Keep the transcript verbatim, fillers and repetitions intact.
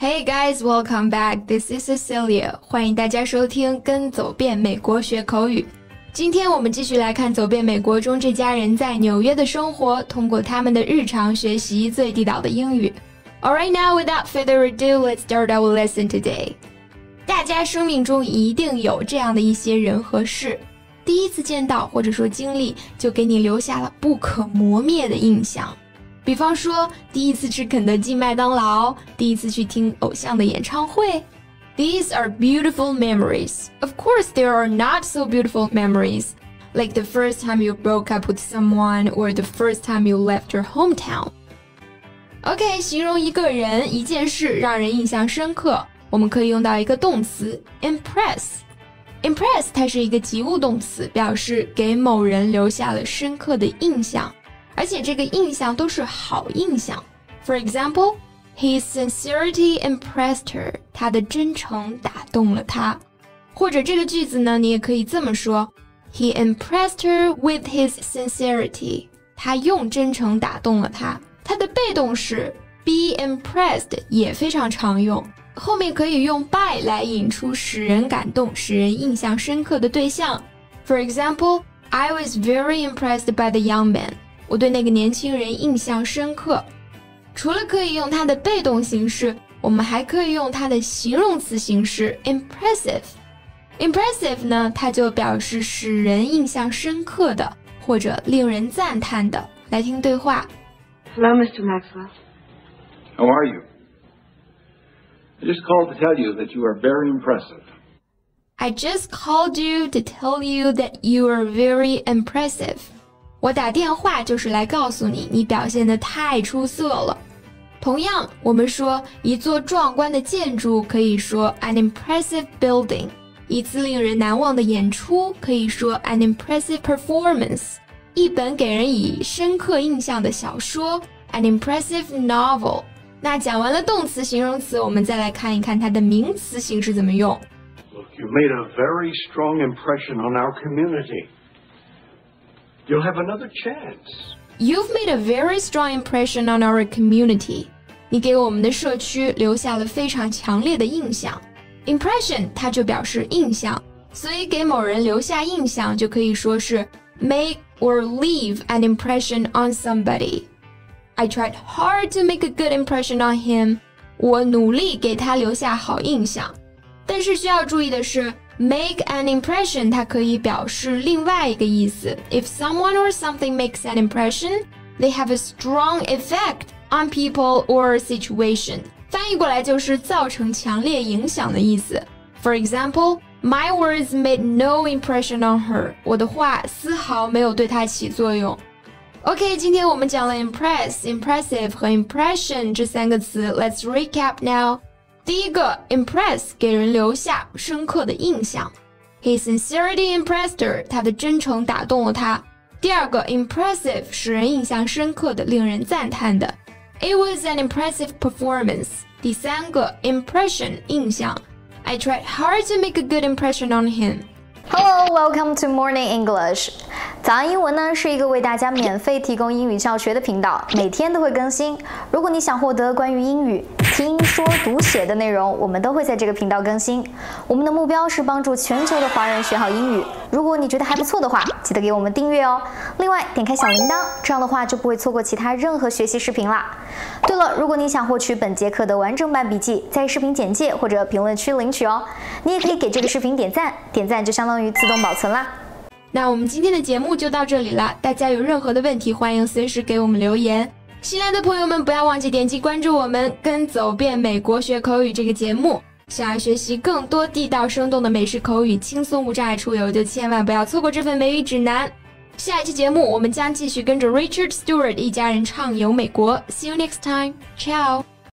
Hey guys, welcome back. This is Cecilia. 欢迎大家收听跟走遍美国学口语。今天我们继续来看走遍美国中这家人在纽约的生活，通过他们的日常学习最地道的英语。Alright, now without further ado, let's start our lesson today. 大家生命中一定有这样的一些人和事，第一次见到或者说经历，就给你留下了不可磨灭的印象。比方说，第一次吃肯德基、麦当劳，第一次去听偶像的演唱会。These are beautiful memories. Of course, there are not so beautiful memories, like the first time you broke up with someone or the first time you left your hometown. OK, 形容一个人、一件事让人印象深刻，我们可以用到一个动词 impress。Impress 它是一个及物动词，表示给某人留下了深刻的印象。而且这个印象都是好印象。For example, his sincerity impressed her. 他的真诚打动了她。或者这个句子呢，你也可以这么说 He impressed her with his sincerity. 他用真诚打动了她。它的被动式 be impressed 也非常常用，后面可以用 by 来引出使人感动、使人印象深刻的对象。For example, I was very impressed by the young man.我对那个年轻人印象深刻。除了可以用它的被动形式，我们还可以用它的形容词形式 impressive。impressive 呢，它就表示使人印象深刻的，或者令人赞叹的。来听对话。 Hello, Mister Maxwell. How are you? I just called to tell you that you are very impressive. I just called you to tell you that you are very impressive.我打电话就是来告诉你，你表现得太出色了。同样，我们说一座壮观的建筑可以说 an impressive building， 一次令人难忘的演出可以说 an impressive performance， 一本给人以深刻印象的小说 an impressive novel。 那讲完了动词形容词，我们再来看一看它的名词形式怎么用。 Look, you made a very strong impression on our community.You'll have another chance. You've made a very strong impression on our community. 你给我们的社区留下了非常强烈的印象。Impression 它就表示印象，所以给某人留下印象就可以说是 make or leave an impression on somebody. I tried hard to make a good impression on him. 我努力给他留下好印象。但是需要注意的是Make an impression 它可以表示另外一个意思。If someone or something makes an impression, they have a strong effect on people or a situation. 翻译过来就是造成强烈影响的意思。For example, my words made no impression on her. 我的话丝毫没有对她起作用。OK, 今天我们讲了 impress, impressive 和 impression 这三个词。Let's recap now.第一个 impress 给人留下深刻的印象 His sincerity impressed her 他的真诚打动了他。第二个 impressive 使人印象深刻的，令人赞叹的 It was an impressive performance 第三个 impression 印象 I tried hard to make a good impression on him Hello, welcome to Morning English. 早安英文呢是一个为大家免费提供英语教学的频道，每天都会更新。如果你想获得关于英语听说读写的内容，我们都会在这个频道更新。我们的目标是帮助全球的华人学好英语。如果你觉得还不错的话，记得给我们订阅哦。另外，点开小铃铛，这样的话就不会错过其他任何学习视频啦。对了，如果你想获取本节课的完整版笔记，在视频简介或者评论区领取哦。你也可以给这个视频点赞，点赞就相当于自动保存啦。 那我们今天的节目就到这里了，大家有任何的问题，欢迎随时给我们留言。新来的朋友们不要忘记点击关注我们跟走遍美国学口语这个节目。想要学习更多地道生动的美式口语，轻松无障碍出游，就千万不要错过这份美语指南。下一期节目我们将继续跟着 Richard Stewart 一家人畅游美国。See you next time. Ciao.